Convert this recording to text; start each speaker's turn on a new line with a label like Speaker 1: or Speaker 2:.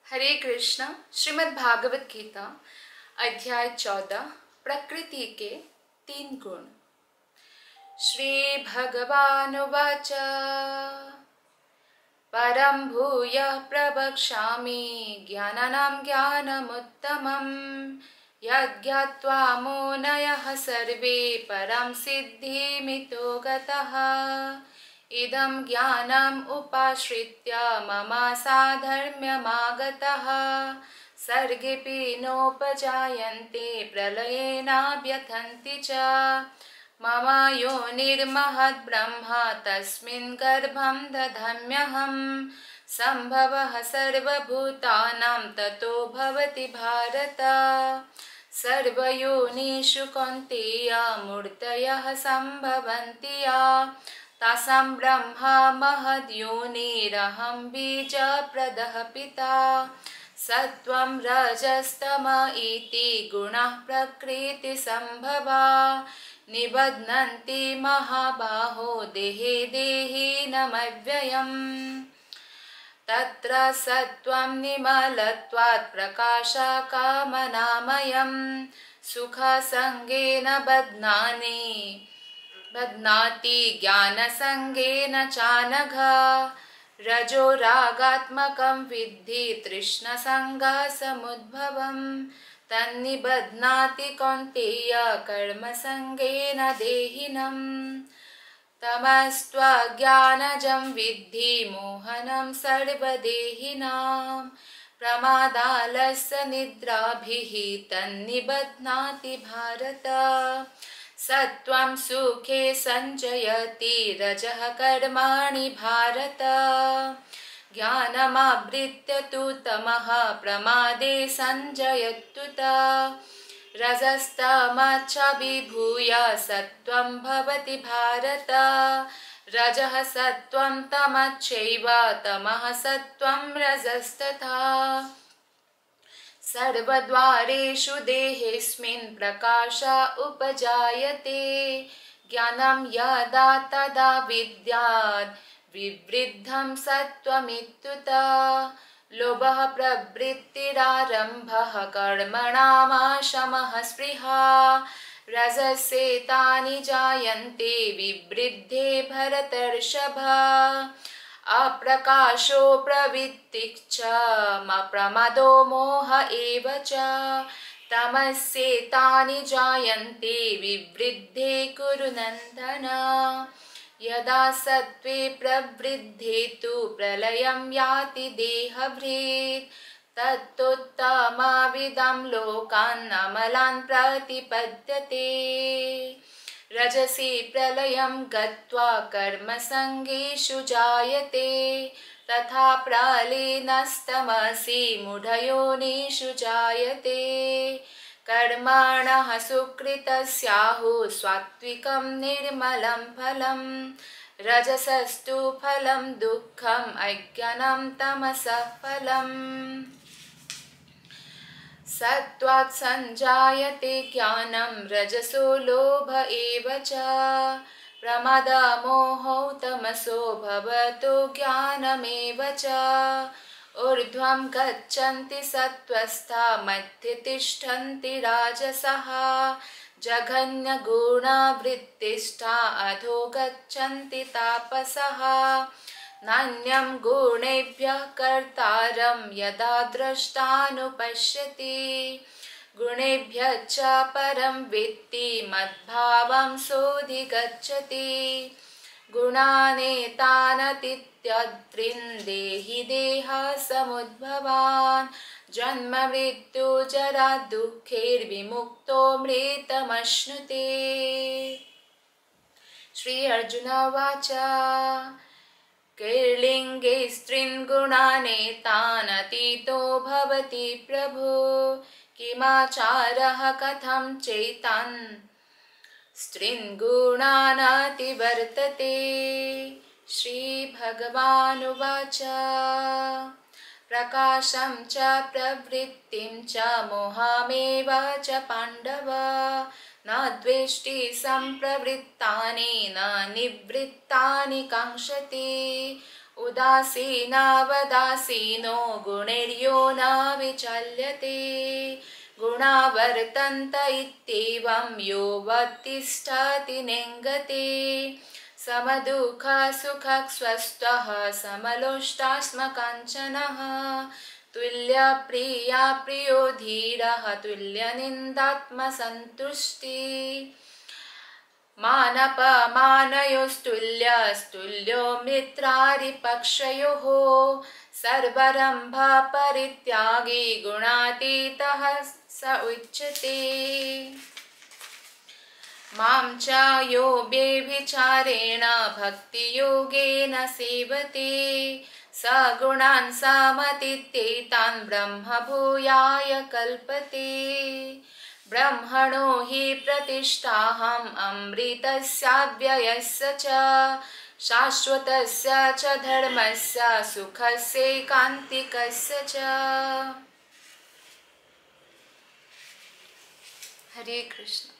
Speaker 1: हरे कृष्ण। श्रीमद् भागवत गीता अध्याय 14 प्रकृति के 3 गुण। श्री भगवानुवाच परं भूयः प्रवक्ष्यामि ज्ञानानां ज्ञानमुत्तमं यज्ञात्वा मुनयः सर्वे परं सिद्धिमितो गतः। इदं ज्ञानम् उपाश्रित्य मम साधर्म्यमागतः सर्गेऽपि नोपजायन्ते प्रलये न व्यथन्ति च। मम योनिर्महद्ब्रह्म तस्मिन् गर्भं दधाम्यहं सम्भवः सर्वभूतानां ततो भवति भारत। सर्वयोनिषु कौन्तेय मूर्तयः सम्भवन्ति या तासां ब्रह्मा महद्योनिरहं बीजप्रदः पिता। सत्त्वं रजस्तम इति गुणाः प्रकृतिसम्भवा निबध्नन्ति महाबाहो देहे देहिनमव्ययम्। तत्र सत्त्वं निर्मलत्वात् प्रकाशकामनामयं सुखसङ्गेन बध्नाति ज्ञानसङ्गेन चानघ। रजो रागात्मकं विद्धि तृष्णसङ्गसमुद्भवं तन्निबध्नाति कौन्तेय कर्मसङ्गेन देहिनम्। तमस्त्वज्ञानजं विद्धि मोहनं सर्वदेहिनां प्रमादालस्य निद्राभिः तन्निबध्नाति भारत। सत्त्वं सुखे सञ्जयति रजः कर्माणि भारत। ज्ञानमावृत्य तु तमः प्रमादे सञ्जयत्युत। रजस्तमश्च विभूय सत्त्वं भवति भारत। रजः सत्त्वं तमश्चैव तमः सत्त्वं रजस्तथा। सर्वद्वारेषु देहेऽस्मिन् प्रकाश उपजायते ज्ञानं यदा तदा विद्यात् विवृद्धं सत्त्वमित्युत। लोभः प्रवृत्तिरारम्भः कर्मणामाशमः स्पृहा रजसेतानि जायन्ते विवृद्धे भरतर्षभ। अप्रकाशो प्रवृत्तिश्च प्रमादो मोह एव च तमस्येतानि जायन्ते विवृद्धे कुरु नन्दन। यदा सत्त्वे प्रवृद्धे तु प्रलयं याति देहभृत् तत्तुत्तमविदं लोकान् अमलान् प्रतिपद्यते। रजसि प्रलयं गत्वा कर्मसङ्गेषु जायते तथा प्रलीनस्तमसि मूढयोनिषु जायते। कर्मणः सुकृतस्याहुः सात्विकं निर्मलं फलं रजसस्तु फलं दुःखम् अज्ञानं तमसः फलम्। सत्त्वात् सञ्जायते ज्ञानं रजसो लोभ एव च प्रमादमोहौ तमसो भवतो ज्ञानमेव च। ऊर्ध्वं गच्छन्ति सत्त्वस्था मध्ये तिष्ठन्ति राजसः जघन्यगुणवृत्तिष्ठा अधो गच्छन्ति तापसः। नान्यं गुणेभ्यः कर्तारं यदा द्रष्टानुपश्यति गुणेभ्यश्च परं वित्ति मद्भावं सोऽधिगच्छति। गुणानेतानतीत्यत्रिन् देहि देहः समुद्भवान् जन्म मृत्यु जरा दुःखैर्विमुक्तो मृतमश्नुते। श्री अर्जुन उवाच कैर्लिङ्गे स्त्रीन् गुणानेतानतीतो भवति प्रभो किमाचारः कथं चैतान् स्त्रीन् गुणानतिवर्तते। श्रीभगवानुवाच प्रकाशं च प्रवृत्तिं च मोहमेव च पाण्डव न द्वेष्टि सम्प्रवृत्तानि न निवृत्तानि काङ्क्षति। उदासीनावदासीनो गुणैर्यो न विचल्यते गुणावर्तन्त इत्येवं यो वत्तिष्ठति नेङ्गते समदुःखसुखस्वस्थः समलोष्टास्मकाञ्चनः तुल्यप्रिया प्रियो धीरः तुल्यनिन्दात्मसन्तुष्टिः मानपमानयोस्तुल्यो मित्रारिपक्षयोः सर्वरम्भपरित्यागी गुणातीतः स उच्यते मां च यो व्यभिचारेण भक्तियोगेन सेवते स गुणान् समतीत्येतान् ब्रह्मभूयाय कल्पते ब्रह्मणो हि प्रतिष्ठाहम् अमृतस्याव्ययस्य च शाश्वतस्य च धर्मस्य सुखस्यैकान्तिकस्य च। हरे कृष्ण।